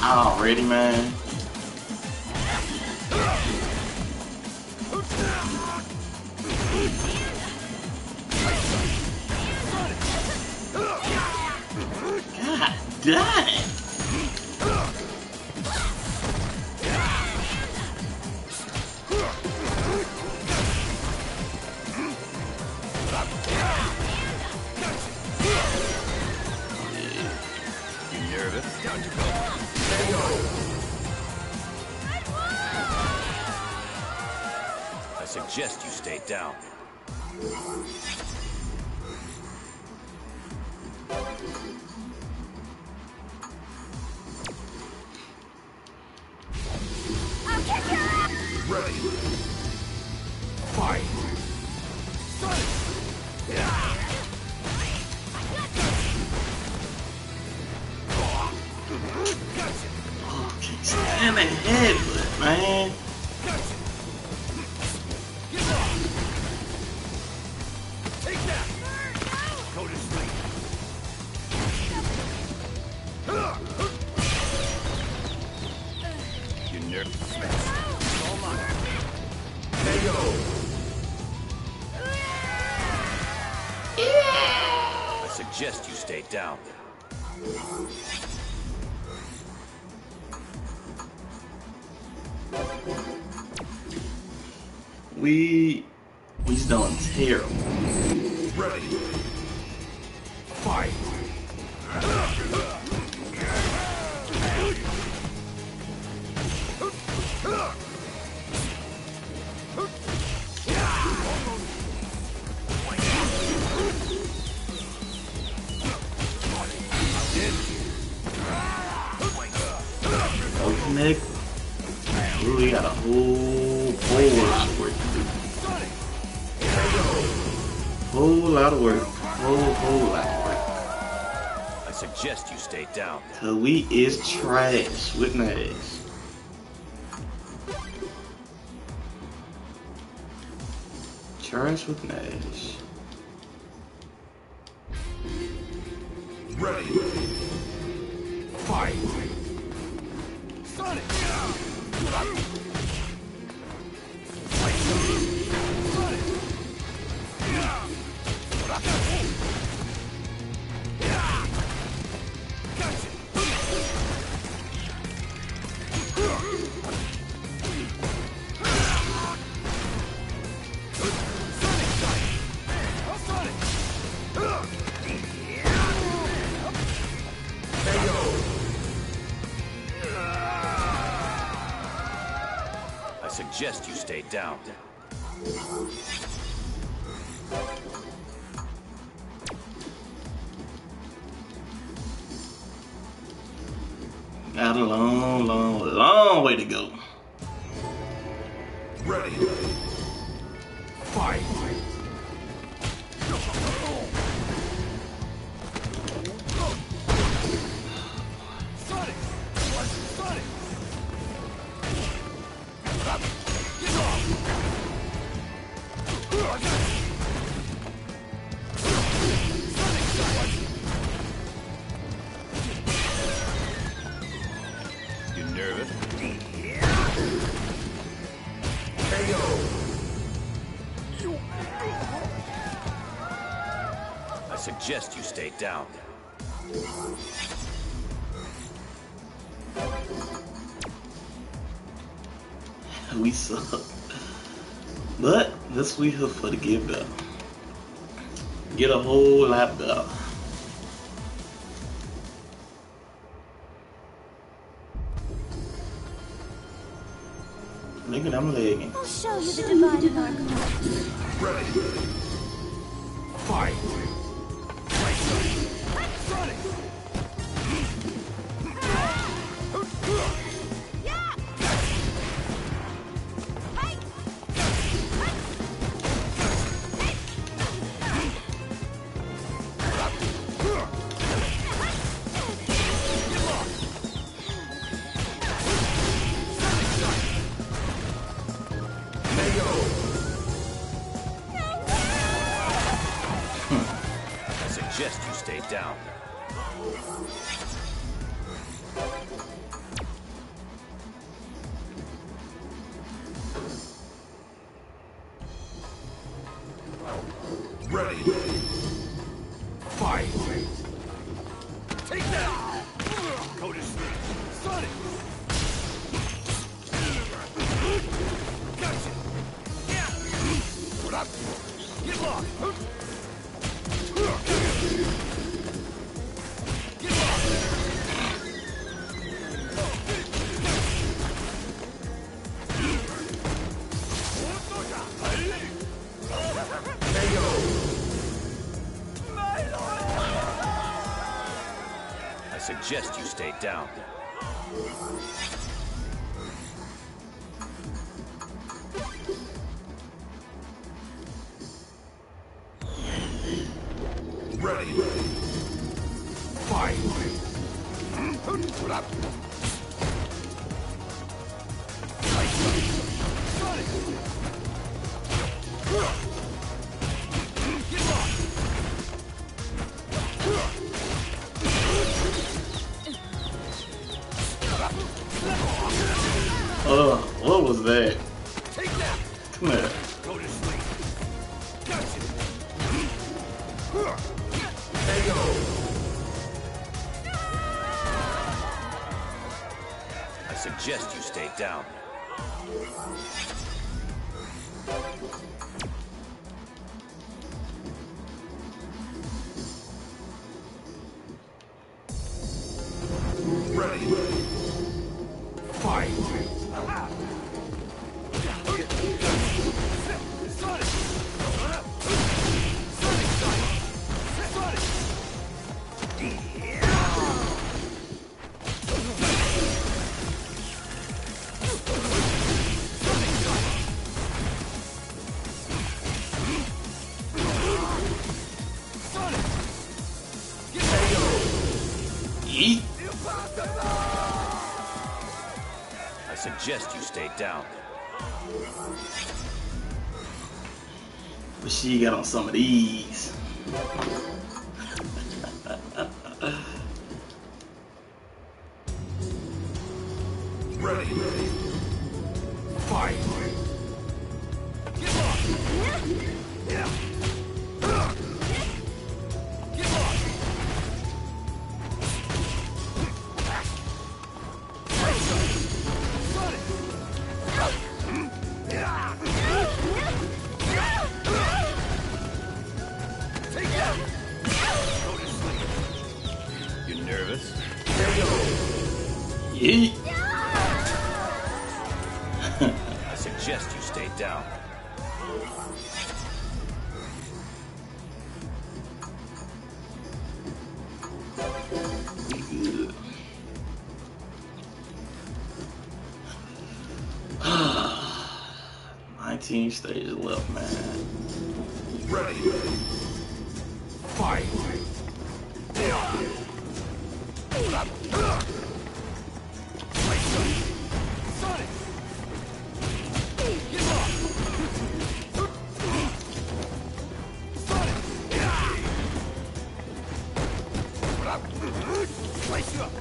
Already, man. God dang. I suggest you stay down. I'll kick your ass! Ready. Fight. Oh, kicks in the head, but man. Take that. Go to sleep. You nervous mess. All mine. KO. I suggest you stay down. We's doing terrible. Ready. Fight. Oh, Nick. Ooh, we got a whole lot of work to do. Whole lot of work. Whole lot of work. I suggest you stay down. Cause we is trash with Nash. Trash with Nash. Ready. Fight. Sonic. I suggest you stay down. Got a long way to go. Ready. Fight. Sonic. Sonic. You nervous? I suggest you stay down. We suck. But this we here for to get better. Get a whole lot better. Look at them leggings. I'll show you the divine in our hearts. Ready. Fight. Sonic. I suggest you stay down. Ready. Fight. Take that. Go to sleep. Sonic. Gotcha. Yeah. What up? Get lost. Get lost. I suggest you stay down. Ready. Fight. What up? What was that? Take that. Come here. Go to sleep. Gotcha. I suggest you stay down. Ready. Fight. Yeet. I suggest you stay down. But she got on some of these. Ready. Fight. Get lost. Yeah. Get lost. You nervous? Yeet. I suggest you stay down. Good. 19 stages left, man. Ready. Fight. Sonic. Get lost. Sonic. Slice you up.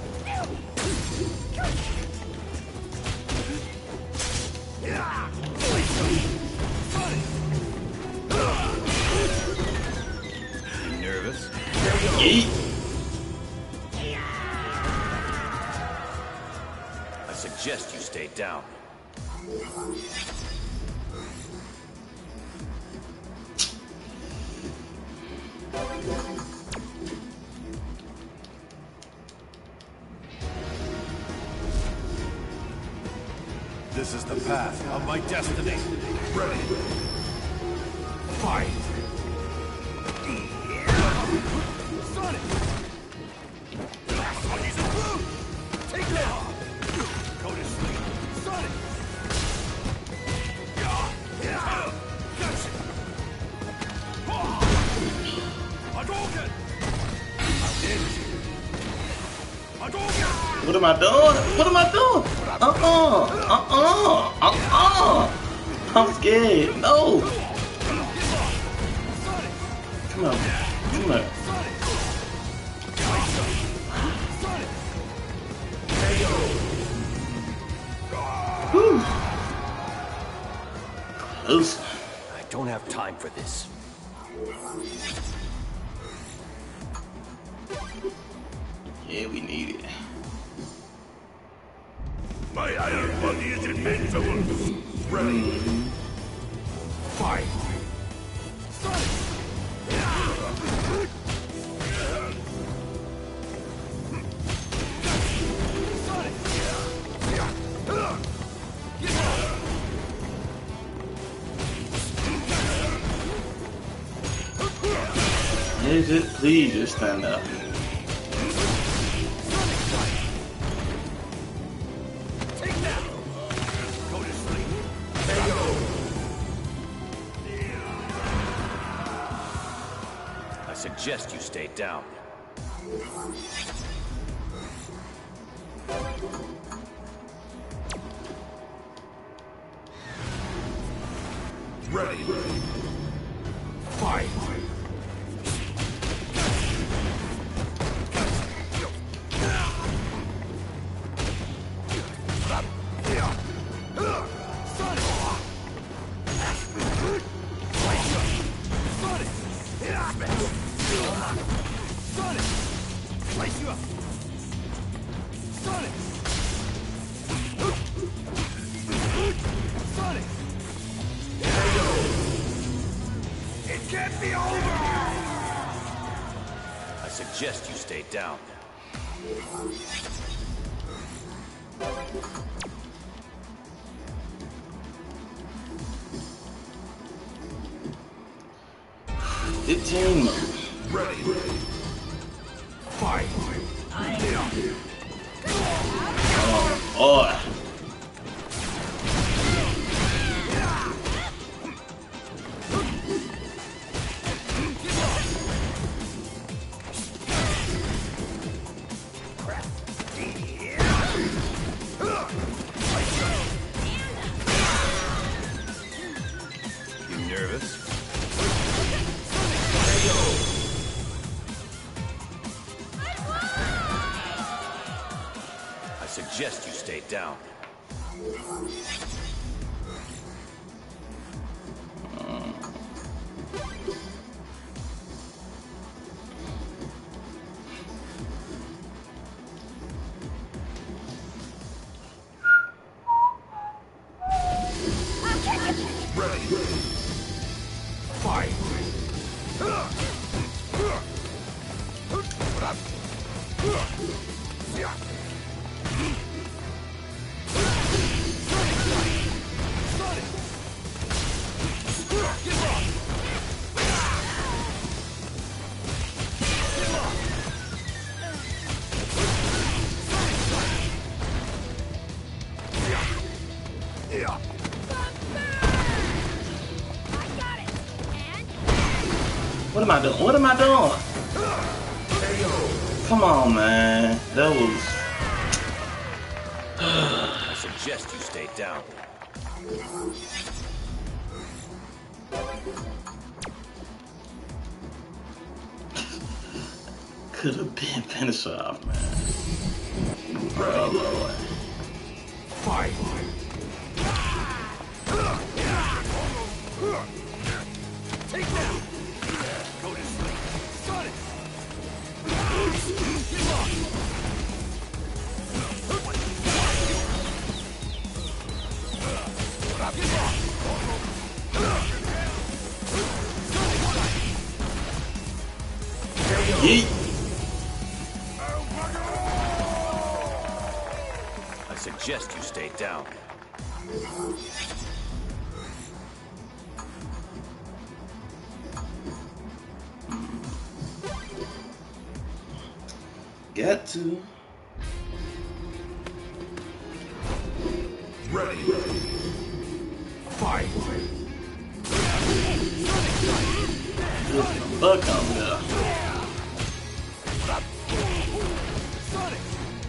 You nervous? Yeet. I suggest you stay down. This is the path of my destiny. Ready. Fight. Sonic. Take that. Go to sleep. Sonic. Gotcha. Hadouken. What am I doing? What am I doing? I'm scared. No. Come on. Come on. Whew. Close. I don't have time for this. Yeah, we need it. My iron body is invincible. Ready. Fight. Is it? Please just stand up. Take that. Go to sleep. I suggest you stay down. Ready. Fight. It can't be over! I suggest you stay down. Team mode. Ready. Fight. Oh. You nervous? I suggest you stay down. Ready. Fight. What am I doing? What am I doing? Come on, man. That was. I suggest you stay down. Could have been finished off, man. Oh, Lord. Fight. Take that. Go to sleep. Sonic. Get lost. Yeet. I suggest you stay down. Got to. Ready. Fight. There's some buck on there. Sonic.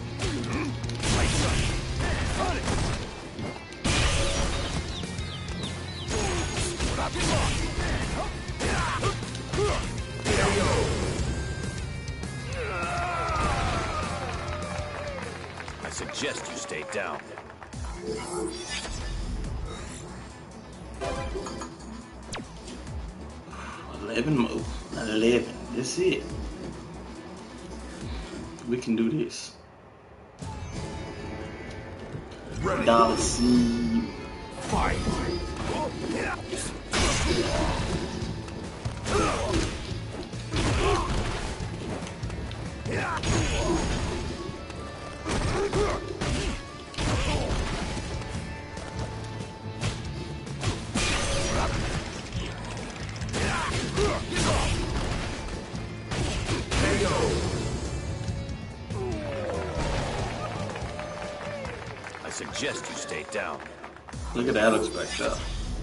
I suggest you stay down. 11 more. 11. That's it. We can do this. Ready. Dollar seed. Fight. I suggest you stay down. Look at that expect though.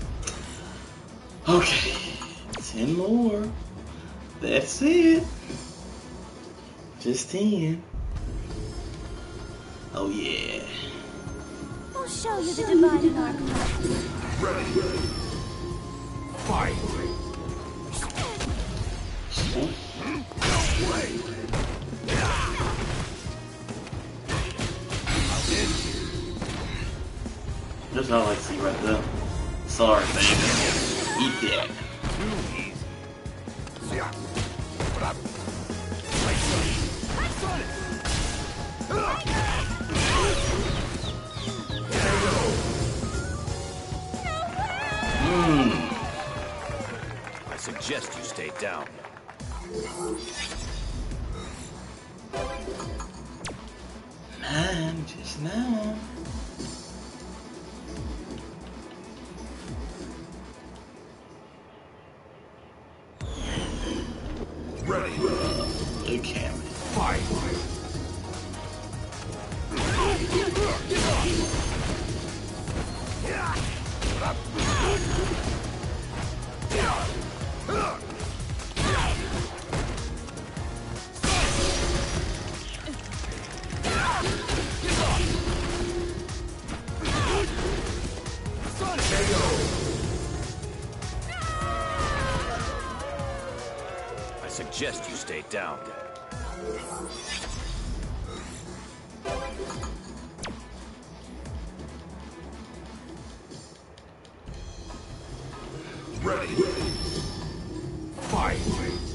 Okay. 10 more. That's it. Just 10. Oh yeah. I'll show you the divide in our class. Ready. Fight. That's all I see right there. Sorry, baby. Eat that. I suggest you stay down. 9, just 9. Ready. Okay. Fight. I suggest you stay down. Ready. Fight.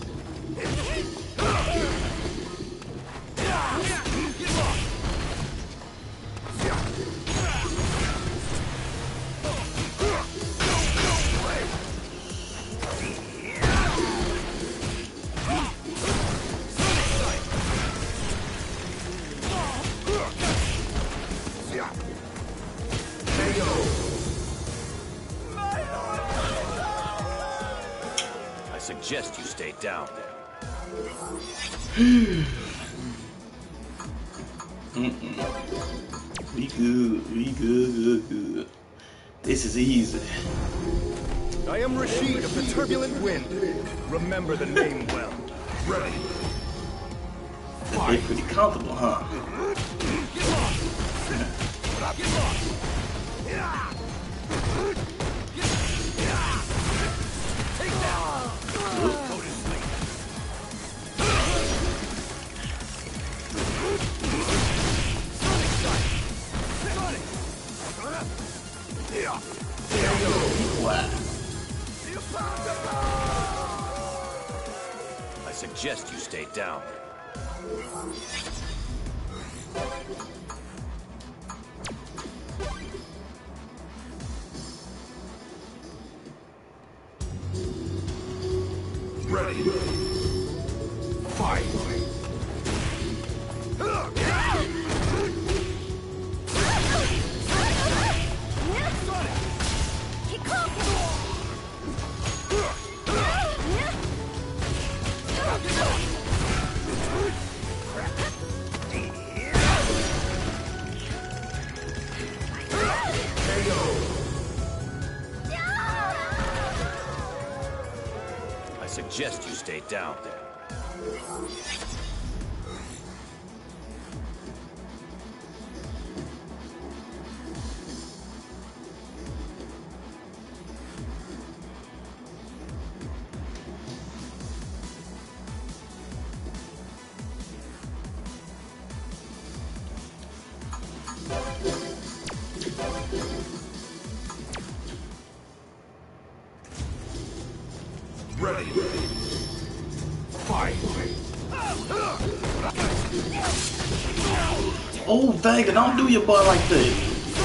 I suggest you stay down. We good. This is easy. I am Rashid of the Turbulent Wind. Remember the name well. Ready. They're pretty comfortable, huh? Wow. I suggest you stay down. Ready. Fight. I suggest you stay down. Ready. Oh, Vega, don't do your boy like that.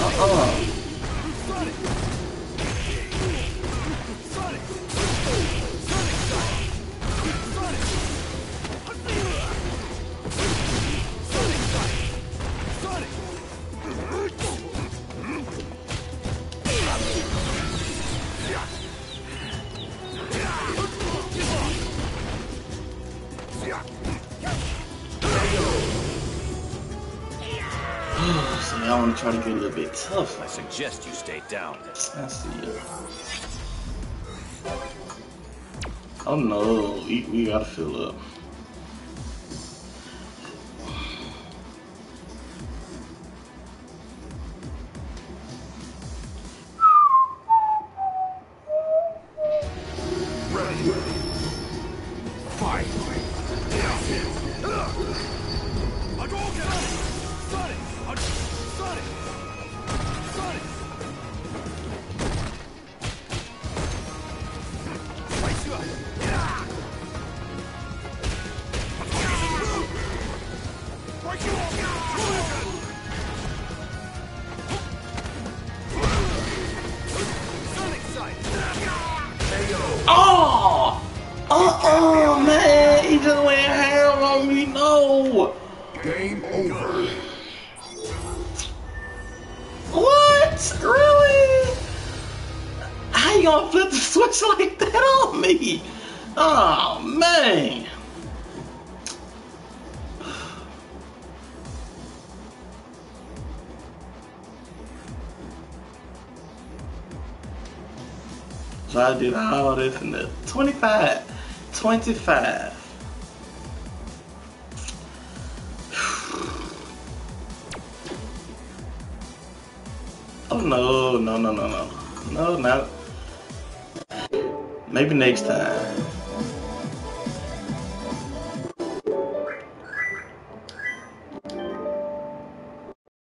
So now I want to try to get a little bit tougher. I suggest you stay down. I see ya. Oh no, we gotta fill up. Ready. Fight. Oh! Man, he just went ham on me. No! Game over. What? Really? How you gonna flip the switch like that on me? Oh man. So I did all this in the 25. Oh no, not. Maybe next time.